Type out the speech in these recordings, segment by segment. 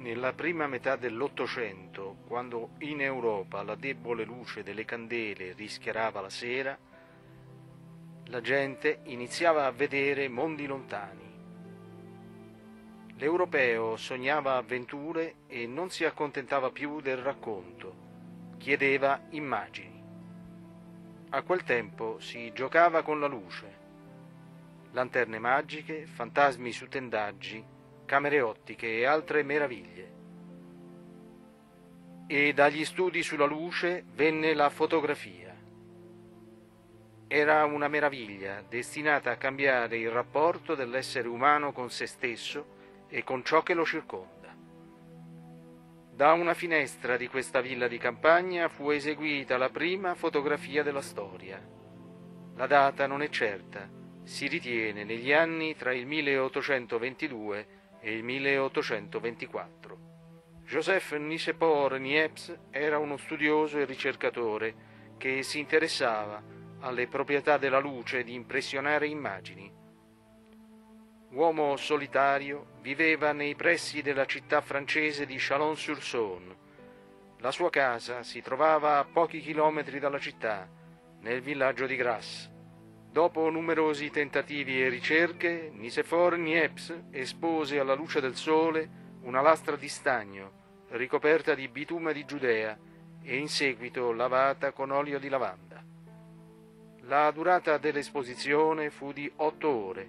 Nella prima metà dell'Ottocento, quando in Europa la debole luce delle candele rischiarava la sera, la gente iniziava a vedere mondi lontani. L'europeo sognava avventure e non si accontentava più del racconto, chiedeva immagini. A quel tempo si giocava con la luce. Lanterne magiche, fantasmi su tendaggi, camere ottiche e altre meraviglie. E dagli studi sulla luce venne la fotografia. Era una meraviglia destinata a cambiare il rapporto dell'essere umano con se stesso e con ciò che lo circonda. Da una finestra di questa villa di campagna fu eseguita la prima fotografia della storia. La data non è certa, si ritiene negli anni tra il 1822 e il 1824. Joseph Nicéphore Niepce era uno studioso e ricercatore che si interessava alle proprietà della luce di impressionare immagini. Uomo solitario, viveva nei pressi della città francese di Chalon-sur-Saône. La sua casa si trovava a pochi chilometri dalla città, nel villaggio di Grasse. Dopo numerosi tentativi e ricerche, Nicéphore Niepce espose alla luce del sole una lastra di stagno ricoperta di bitume di Giudea e in seguito lavata con olio di lavanda. La durata dell'esposizione fu di 8 ore.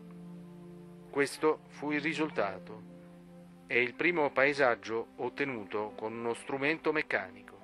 Questo fu il risultato. È il primo paesaggio ottenuto con uno strumento meccanico.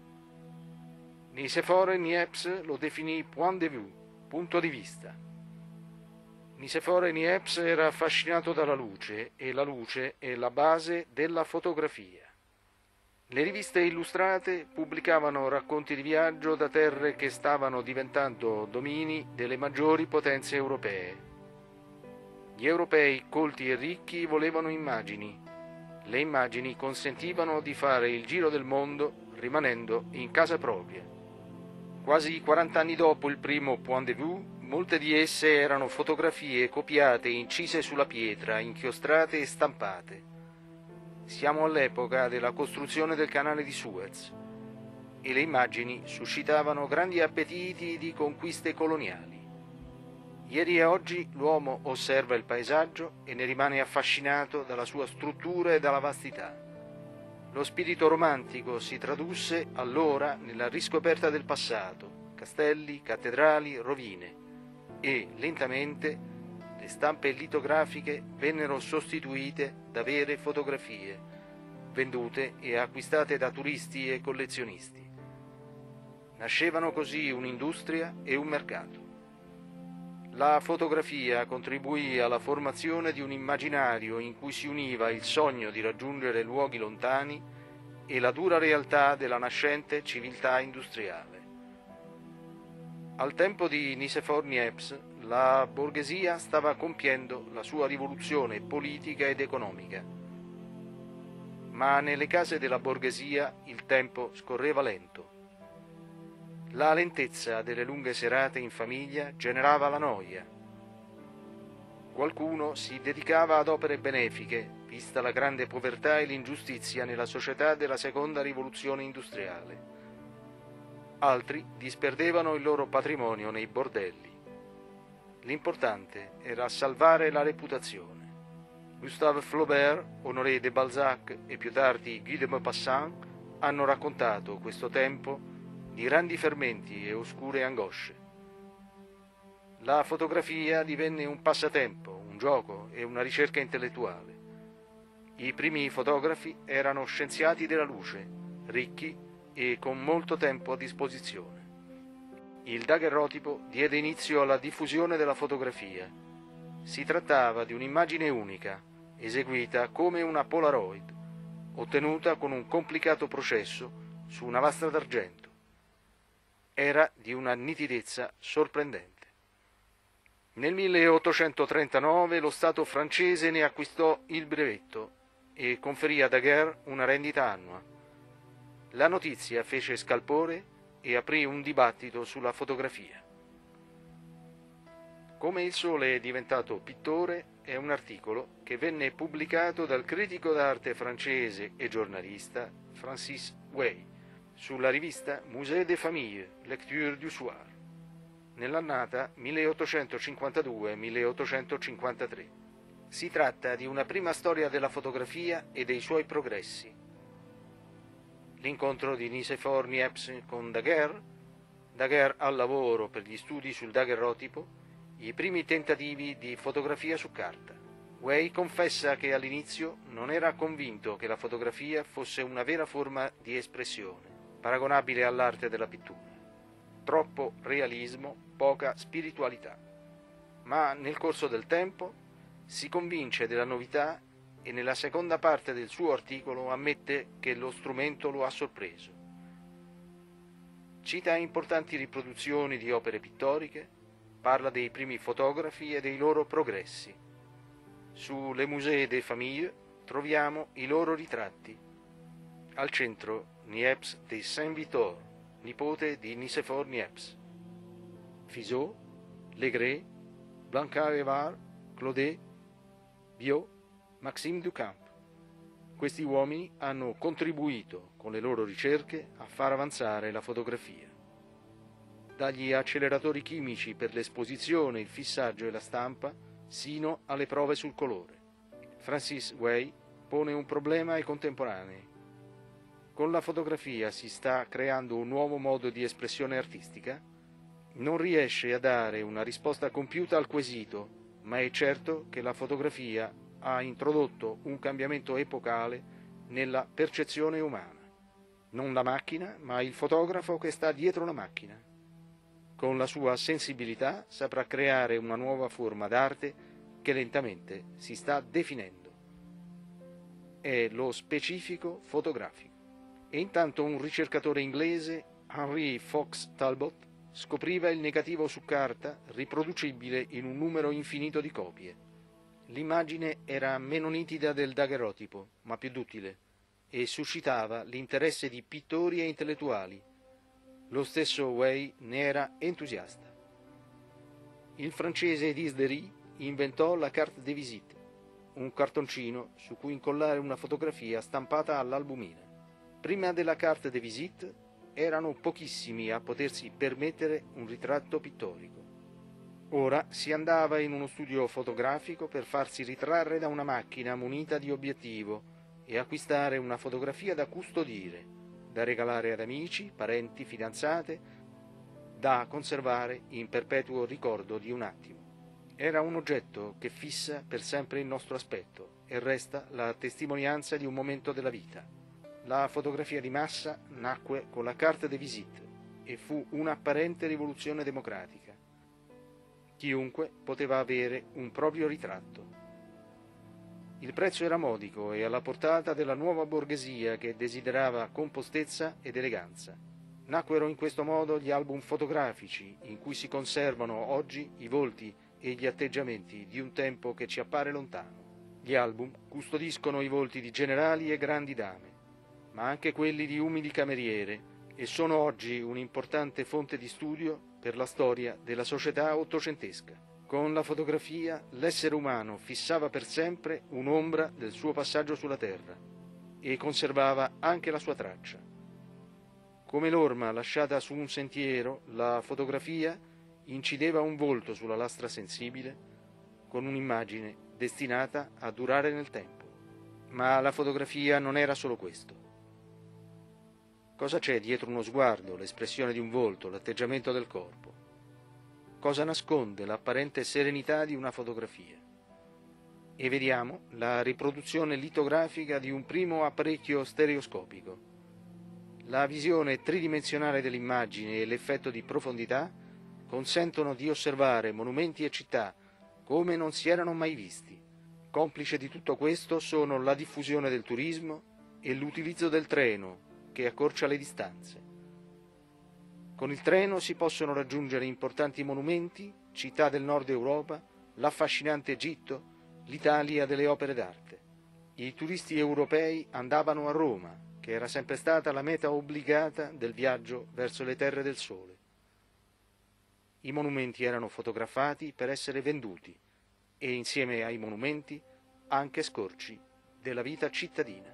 Nicéphore Niepce lo definì point de vue, punto di vista. Nicéphore Niepce era affascinato dalla luce e la luce è la base della fotografia. Le riviste illustrate pubblicavano racconti di viaggio da terre che stavano diventando domini delle maggiori potenze europee. Gli europei colti e ricchi volevano immagini. Le immagini consentivano di fare il giro del mondo rimanendo in casa propria. Quasi 40 anni dopo il primo point de vue, molte di esse erano fotografie copiate e incise sulla pietra, inchiostrate e stampate. Siamo all'epoca della costruzione del canale di Suez e le immagini suscitavano grandi appetiti di conquiste coloniali. Ieri e oggi l'uomo osserva il paesaggio e ne rimane affascinato dalla sua struttura e dalla vastità. Lo spirito romantico si tradusse allora nella riscoperta del passato, castelli, cattedrali, rovine e, lentamente, le stampe litografiche vennero sostituite da vere fotografie, vendute e acquistate da turisti e collezionisti. Nascevano così un'industria e un mercato. La fotografia contribuì alla formazione di un immaginario in cui si univa il sogno di raggiungere luoghi lontani e la dura realtà della nascente civiltà industriale. Al tempo di Nicéphore Niepce, la borghesia stava compiendo la sua rivoluzione politica ed economica. Ma nelle case della borghesia il tempo scorreva lento. La lentezza delle lunghe serate in famiglia generava la noia. Qualcuno si dedicava ad opere benefiche, vista la grande povertà e l'ingiustizia nella società della seconda rivoluzione industriale. Altri disperdevano il loro patrimonio nei bordelli. L'importante era salvare la reputazione. Gustave Flaubert, Honoré de Balzac e più tardi Guy de Maupassant hanno raccontato questo tempo di grandi fermenti e oscure angosce. La fotografia divenne un passatempo, un gioco e una ricerca intellettuale. I primi fotografi erano scienziati della luce, ricchi e con molto tempo a disposizione. Il daguerrotipo diede inizio alla diffusione della fotografia. Si trattava di un'immagine unica, eseguita come una Polaroid, ottenuta con un complicato processo su una lastra d'argento. Era di una nitidezza sorprendente. Nel 1839 lo Stato francese ne acquistò il brevetto e conferì a Daguerre una rendita annua. La notizia fece scalpore e aprì un dibattito sulla fotografia. Come il Sole è diventato pittore è un articolo che venne pubblicato dal critico d'arte francese e giornalista Francis Way sulla rivista Musée des Familles, Lecture du Soir, nell'annata 1852-1853. Si tratta di una prima storia della fotografia e dei suoi progressi. L'incontro di Nicéphore Niepce con Daguerre al lavoro per gli studi sul daguerrotipo, i primi tentativi di fotografia su carta. Way confessa che all'inizio non era convinto che la fotografia fosse una vera forma di espressione, paragonabile all'arte della pittura. Troppo realismo, poca spiritualità. Ma nel corso del tempo si convince della novità e nella seconda parte del suo articolo ammette che lo strumento lo ha sorpreso. Cita importanti riproduzioni di opere pittoriche, parla dei primi fotografi e dei loro progressi. Su Le Musée des Familles troviamo i loro ritratti. Al centro Niepce de Saint-Victor, nipote di Nicéphore Niepce. Fizeau, Legret, Blanchard-Revard, Claudet, Biot, Maxime Duchamp. Questi uomini hanno contribuito con le loro ricerche a far avanzare la fotografia. Dagli acceleratori chimici per l'esposizione, il fissaggio e la stampa, sino alle prove sul colore. Francis Way pone un problema ai contemporanei. Con la fotografia si sta creando un nuovo modo di espressione artistica? Non riesce a dare una risposta compiuta al quesito, ma è certo che la fotografia ha introdotto un cambiamento epocale nella percezione umana. Non la macchina, ma il fotografo che sta dietro la macchina. Con la sua sensibilità saprà creare una nuova forma d'arte che lentamente si sta definendo. È lo specifico fotografico. E intanto un ricercatore inglese, Henry Fox Talbot, scopriva il negativo su carta riproducibile in un numero infinito di copie. L'immagine era meno nitida del daguerrotipo, ma più duttile, e suscitava l'interesse di pittori e intellettuali. Lo stesso Way ne era entusiasta. Il francese Disdery inventò la carte de visite, un cartoncino su cui incollare una fotografia stampata all'albumina. Prima della carte de visite erano pochissimi a potersi permettere un ritratto pittorico. Ora si andava in uno studio fotografico per farsi ritrarre da una macchina munita di obiettivo e acquistare una fotografia da custodire, da regalare ad amici, parenti, fidanzate, da conservare in perpetuo ricordo di un attimo. Era un oggetto che fissa per sempre il nostro aspetto e resta la testimonianza di un momento della vita. La fotografia di massa nacque con la carte de visite e fu un'apparente rivoluzione democratica. Chiunque poteva avere un proprio ritratto. Il prezzo era modico e alla portata della nuova borghesia che desiderava compostezza ed eleganza. Nacquero in questo modo gli album fotografici in cui si conservano oggi i volti e gli atteggiamenti di un tempo che ci appare lontano. Gli album custodiscono i volti di generali e grandi dame, ma anche quelli di umili cameriere, e sono oggi un'importante fonte di studio per la storia della società ottocentesca. Con la fotografia l'essere umano fissava per sempre un'ombra del suo passaggio sulla terra e conservava anche la sua traccia. Come l'orma lasciata su un sentiero, la fotografia incideva un volto sulla lastra sensibile con un'immagine destinata a durare nel tempo. Ma la fotografia non era solo questo. Cosa c'è dietro uno sguardo, l'espressione di un volto, l'atteggiamento del corpo? Cosa nasconde l'apparente serenità di una fotografia? E vediamo la riproduzione litografica di un primo apparecchio stereoscopico. La visione tridimensionale dell'immagine e l'effetto di profondità consentono di osservare monumenti e città come non si erano mai visti. Complice di tutto questo sono la diffusione del turismo e l'utilizzo del treno, che accorcia le distanze. Con il treno si possono raggiungere importanti monumenti, città del nord Europa, l'affascinante Egitto, l'Italia delle opere d'arte. I turisti europei andavano a Roma, che era sempre stata la meta obbligata del viaggio verso le terre del sole. I monumenti erano fotografati per essere venduti e insieme ai monumenti anche scorci della vita cittadina.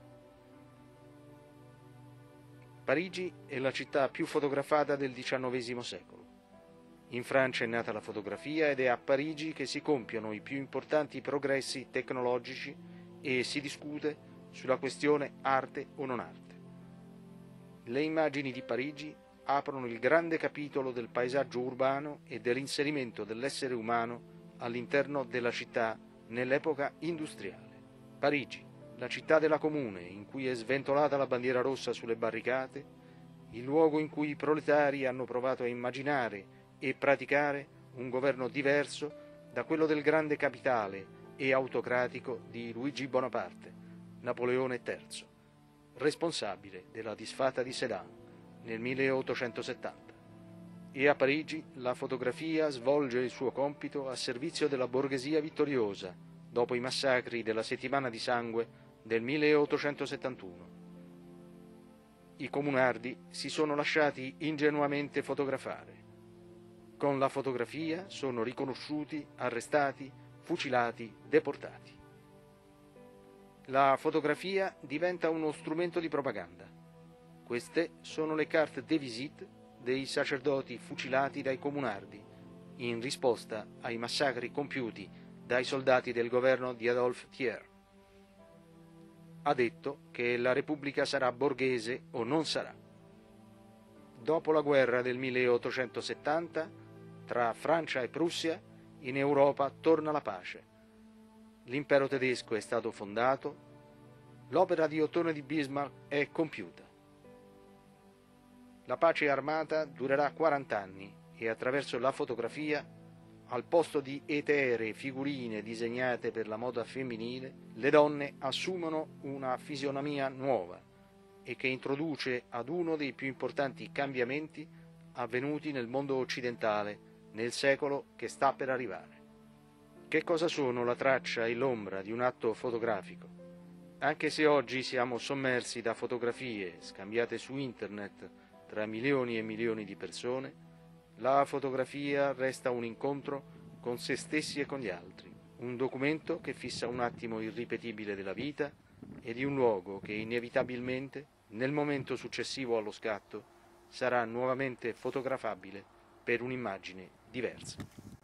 Parigi è la città più fotografata del XIX secolo. In Francia è nata la fotografia ed è a Parigi che si compiono i più importanti progressi tecnologici e si discute sulla questione arte o non arte. Le immagini di Parigi aprono il grande capitolo del paesaggio urbano e dell'inserimento dell'essere umano all'interno della città nell'epoca industriale. Parigi, la città della comune in cui è sventolata la bandiera rossa sulle barricate, il luogo in cui i proletari hanno provato a immaginare e praticare un governo diverso da quello del grande capitale e autocratico di Luigi Bonaparte, Napoleone III, responsabile della disfatta di Sedan nel 1870. E a Parigi la fotografia svolge il suo compito a servizio della borghesia vittoriosa dopo i massacri della Settimana di Sangue del 1871. I comunardi si sono lasciati ingenuamente fotografare. Con la fotografia sono riconosciuti, arrestati, fucilati, deportati. La fotografia diventa uno strumento di propaganda. Queste sono le carte de visite dei sacerdoti fucilati dai comunardi in risposta ai massacri compiuti dai soldati del governo di Adolphe Thiers. Ha detto che la Repubblica sarà borghese o non sarà. Dopo la guerra del 1870, tra Francia e Prussia, in Europa torna la pace. L'impero tedesco è stato fondato, l'opera di Ottone di Bismarck è compiuta. La pace armata durerà 40 anni e attraverso la fotografia, al posto di eteree figurine disegnate per la moda femminile, le donne assumono una fisionomia nuova e che introduce ad uno dei più importanti cambiamenti avvenuti nel mondo occidentale nel secolo che sta per arrivare. Che cosa sono la traccia e l'ombra di un atto fotografico? Anche se oggi siamo sommersi da fotografie scambiate su internet tra milioni e milioni di persone, la fotografia resta un incontro con se stessi e con gli altri, un documento che fissa un attimo irripetibile della vita e di un luogo che inevitabilmente, nel momento successivo allo scatto, sarà nuovamente fotografabile per un'immagine diversa.